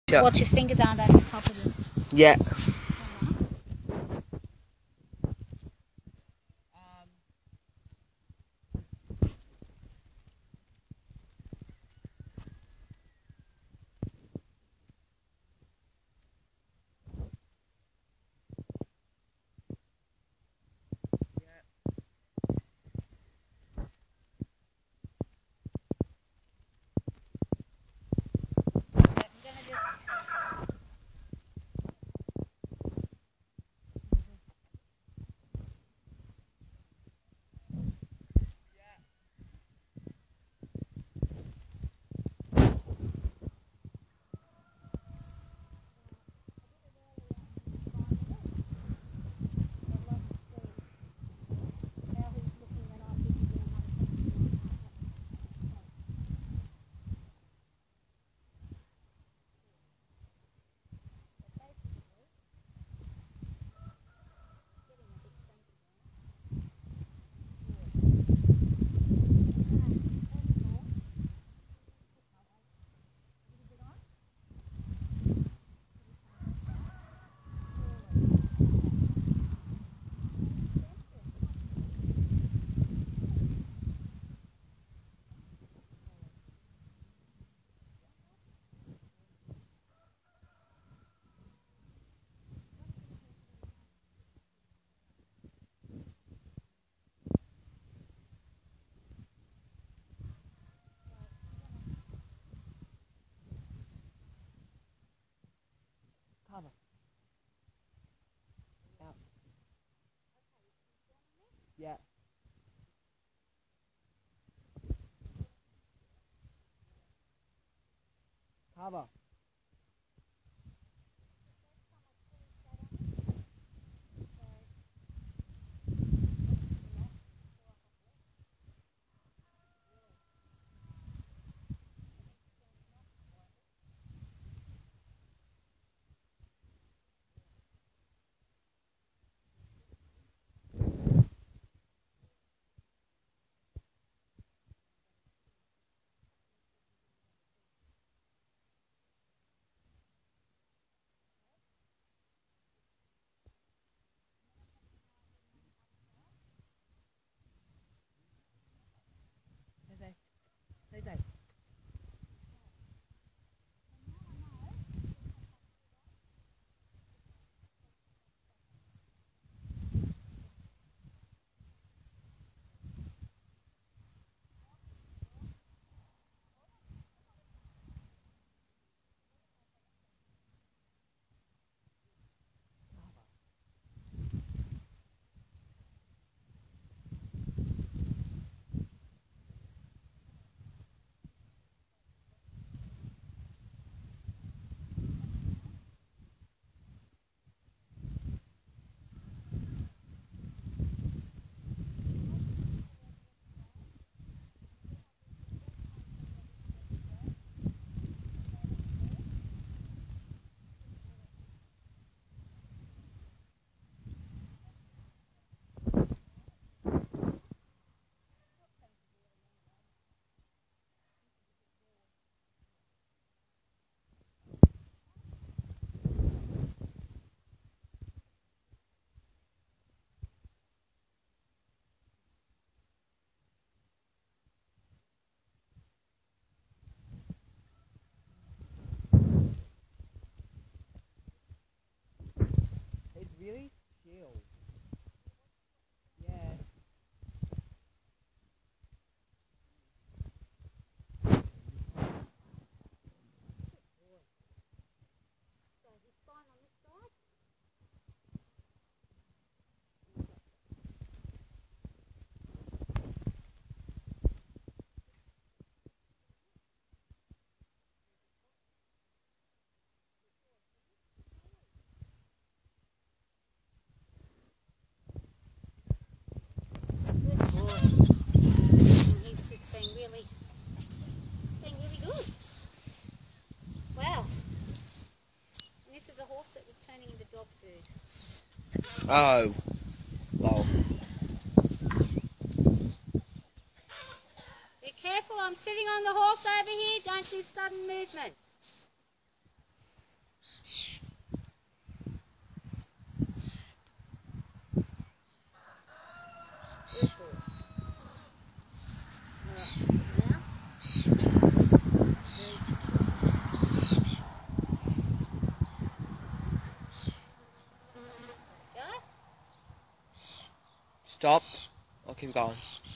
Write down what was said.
Yeah. Watch your fingers aren't over the top of them. Yeah. Cover. Out. Yeah. Cover. Stay safe. It's really chill. Yeah. He's just being really good. Wow. And this is a horse that was turning into dog food. Oh. Lol. Be careful, I'm sitting on the horse over here, don't do sudden movements. Stop or keep going?